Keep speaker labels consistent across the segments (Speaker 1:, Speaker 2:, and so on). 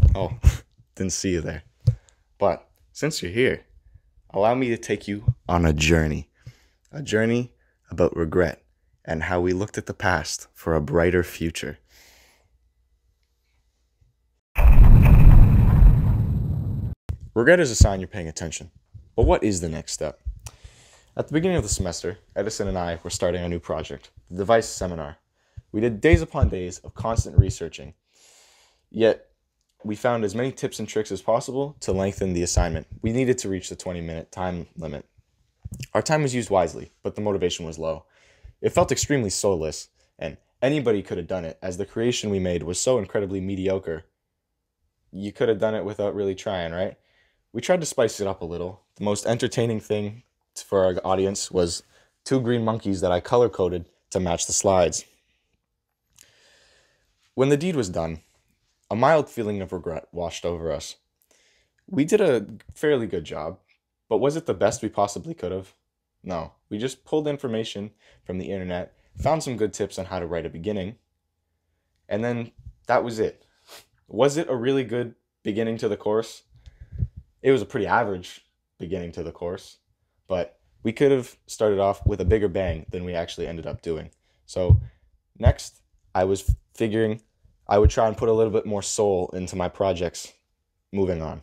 Speaker 1: Oh, didn't see you there. But since you're here, allow me to take you on a journey about regret and how we looked at the past for a brighter future. Regret is a sign you're paying attention. But what is the next step? At the beginning of the semester, Edison and I were starting a new project, the device seminar. We did days upon days of constant researching, yet we found as many tips and tricks as possible to lengthen the assignment. We needed to reach the 20-minute time limit. Our time was used wisely, but the motivation was low. It felt extremely soulless, and anybody could have done it, as the creation we made was so incredibly mediocre. You could have done it without really trying, right? We tried to spice it up a little. The most entertaining thing for our audience was 2 green monkeys that I color-coded to match the slides. When the deed was done, a mild feeling of regret washed over us. We did a fairly good job, but was it the best we possibly could have? No, we just pulled information from the internet, found some good tips on how to write a beginning, and then that was it. Was it a really good beginning to the course? It was a pretty average beginning to the course, but we could have started off with a bigger bang than we actually ended up doing. So next, I was figuring I would try and put a little bit more soul into my projects moving on.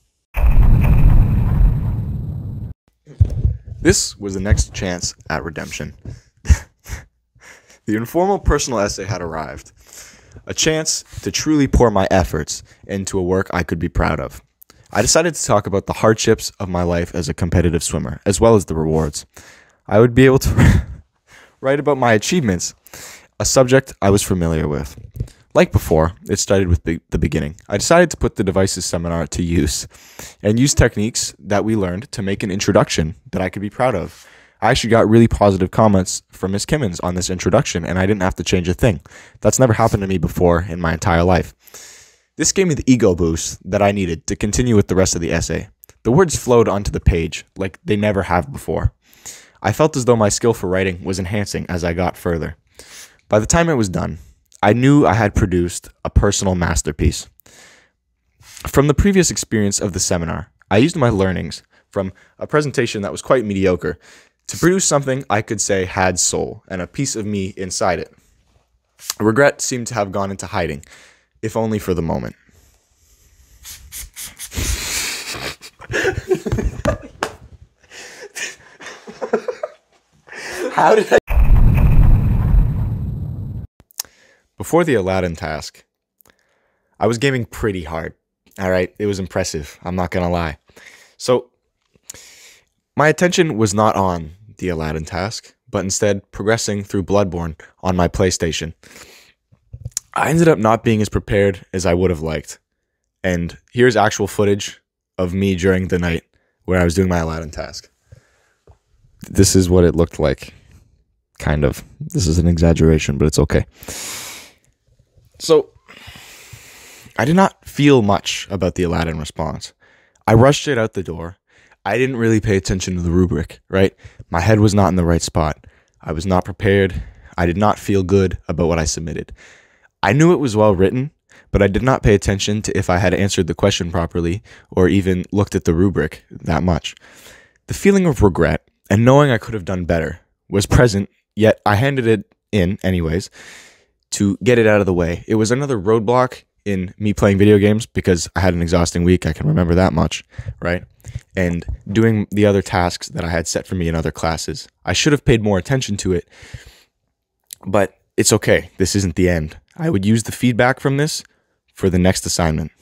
Speaker 1: This was the next chance at redemption. The informal personal essay had arrived. A chance to truly pour my efforts into a work I could be proud of. I decided to talk about the hardships of my life as a competitive swimmer, as well as the rewards. I would be able to write about my achievements, a subject I was familiar with. Like before, it started with the beginning. I decided to put the devices seminar to use and use techniques that we learned to make an introduction that I could be proud of. I actually got really positive comments from Miss Kimmons on this introduction, and I didn't have to change a thing. That's never happened to me before in my entire life. This gave me the ego boost that I needed to continue with the rest of the essay. The words flowed onto the page like they never have before. I felt as though my skill for writing was enhancing as I got further. By the time it was done, I knew I had produced a personal masterpiece. From the previous experience of the seminar, I used my learnings from a presentation that was quite mediocre to produce something I could say had soul and a piece of me inside it. Regret seemed to have gone into hiding, if only for the moment. How did I... Before the Aladdin task, I was gaming pretty hard. All right, it was impressive. I'm not going to lie. So my attention was not on the Aladdin task, but instead progressing through Bloodborne on my PlayStation. I ended up not being as prepared as I would have liked. And here's actual footage of me during the night where I was doing my Aladdin task. This is what it looked like. Kind of. This is an exaggeration, but it's okay. So, I did not feel much about the Aladdin response. I rushed it out the door. I didn't really pay attention to the rubric, right? My head was not in the right spot. I was not prepared. I did not feel good about what I submitted. I knew it was well written, but I did not pay attention to if I had answered the question properly or even looked at the rubric that much. The feeling of regret and knowing I could have done better was present, yet I handed it in anyways to get it out of the way. It was another roadblock in me playing video games because I had an exhausting week. I can remember that much, right? And doing the other tasks that I had set for me in other classes. I should have paid more attention to it, but it's okay. This isn't the end. I would use the feedback from this for the next assignment.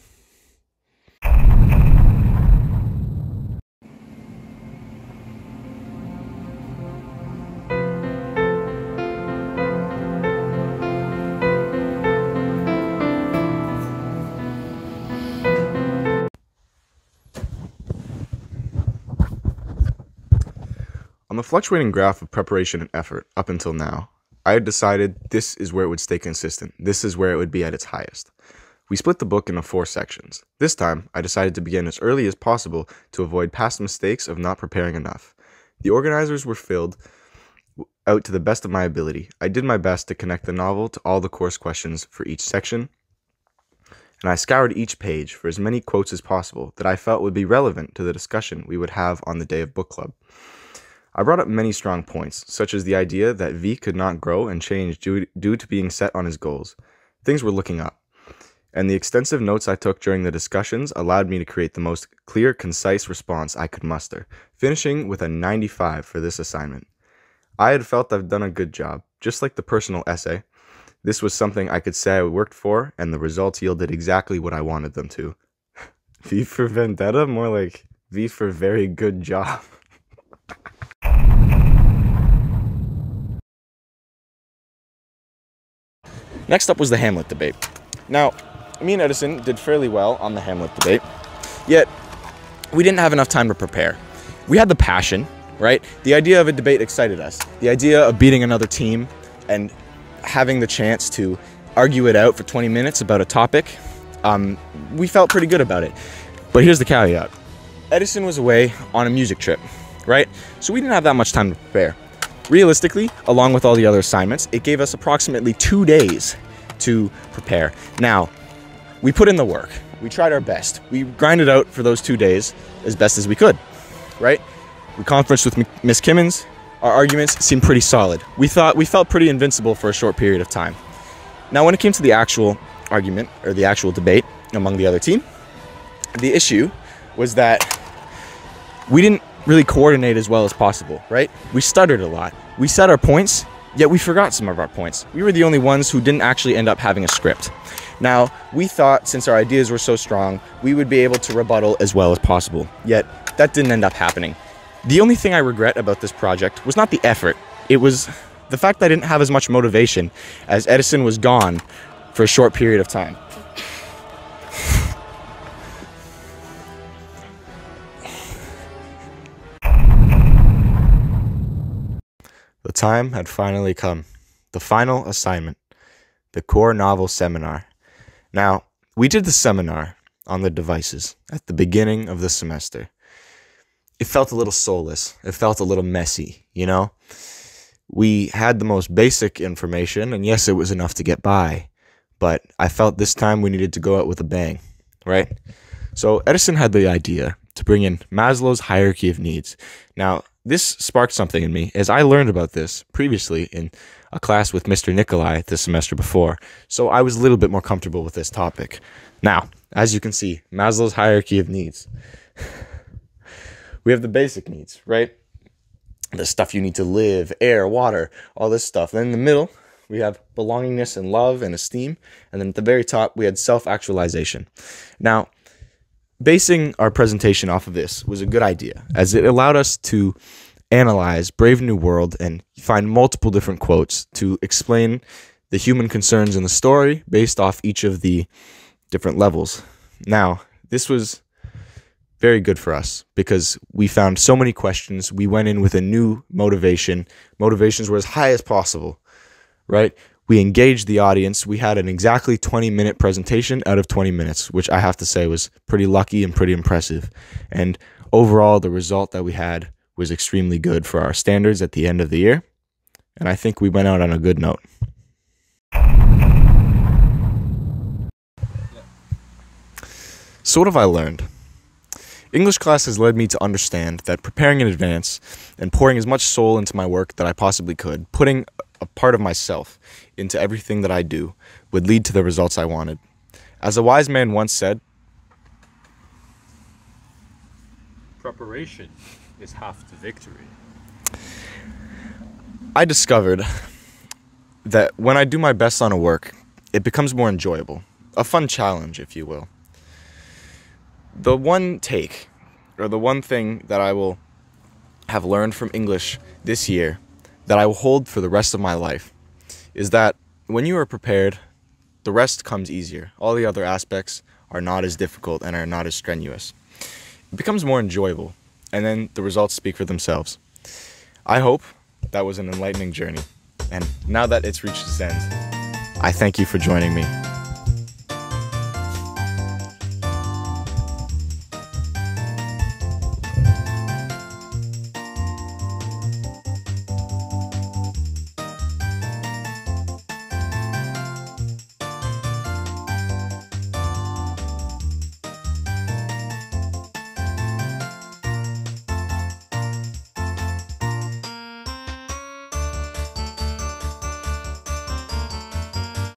Speaker 1: On the fluctuating graph of preparation and effort up until now, I had decided this is where it would stay consistent. This is where it would be at its highest. We split the book into 4 sections. This time, I decided to begin as early as possible to avoid past mistakes of not preparing enough. The organizers were filled out to the best of my ability. I did my best to connect the novel to all the course questions for each section. and I scoured each page for as many quotes as possible that I felt would be relevant to the discussion we would have on the day of book club. I brought up many strong points, such as the idea that V could not grow and change due to being set on his goals. Things were looking up, and the extensive notes I took during the discussions allowed me to create the most clear, concise response I could muster, finishing with a 95 for this assignment. I had felt I've done a good job, just like the personal essay. This was something I could say I worked for, and the results yielded exactly what I wanted them to. V for Vendetta? More like V for very good job. Next up was the Hamlet debate. Now, me and Edison did fairly well on the Hamlet debate, yet we didn't have enough time to prepare. We had the passion, right? The idea of a debate excited us. The idea of beating another team and having the chance to argue it out for 20 minutes about a topic, we felt pretty good about it. But here's the caveat. Edison was away on a music trip, right? So we didn't have that much time to prepare. Realistically, along with all the other assignments, it gave us approximately 2 days to prepare. Now, we put in the work. We tried our best. We grinded out for those 2 days as best as we could, right? We conferenced with Miss Kimmins. Our arguments seemed pretty solid. We felt pretty invincible for a short period of time. Now, when it came to the actual argument, or the actual debate among the other team, the issue was that we didn't really coordinate as well as possible, right? We stuttered a lot. We said our points, yet we forgot some of our points. We were the only ones who didn't actually end up having a script. Now, we thought since our ideas were so strong, we would be able to rebuttal as well as possible, yet that didn't end up happening. The only thing I regret about this project was not the effort. It was the fact that I didn't have as much motivation as Edison was gone for a short period of time. The time had finally come. The final assignment. The core novel seminar. Now, we did the seminar on the devices at the beginning of the semester. It felt a little soulless. It felt a little messy, you know? We had the most basic information, and yes, it was enough to get by, but I felt this time we needed to go out with a bang, right? So Edison had the idea to bring in Maslow's hierarchy of needs. Now, this sparked something in me, as I learned about this previously in a class with Mr. Nikolai the semester before, so I was a little bit more comfortable with this topic. Now, as you can see, Maslow's hierarchy of needs. We have the basic needs, right? The stuff you need to live, air, water, all this stuff. Then in the middle, we have belongingness and love and esteem. And then at the very top, we had self-actualization. Now, basing our presentation off of this was a good idea, as it allowed us to analyze Brave New World and find multiple different quotes to explain the human concerns in the story based off each of the different levels. Now, this was very good for us because we found so many questions. We went in with a new motivation. Motivations were as high as possible, right? We engaged the audience. We had an exactly 20-minute presentation out of 20 minutes, which I have to say was pretty lucky and pretty impressive. And overall, the result that we had was extremely good for our standards at the end of the year. And I think we went out on a good note. So what have I learned? English class has led me to understand that preparing in advance and pouring as much soul into my work that I possibly could, putting a part of myself into everything that I do, would lead to the results I wanted. As a wise man once said,
Speaker 2: preparation is half the victory.
Speaker 1: I discovered that when I do my best on a work, it becomes more enjoyable. A fun challenge, if you will. The one take, or the one thing that I will have learned from English this year, that I will hold for the rest of my life, is that when you are prepared, the rest comes easier. All the other aspects are not as difficult and are not as strenuous. It becomes more enjoyable, and then the results speak for themselves. I hope that was an enlightening journey, and now that it's reached its end, I thank you for joining me.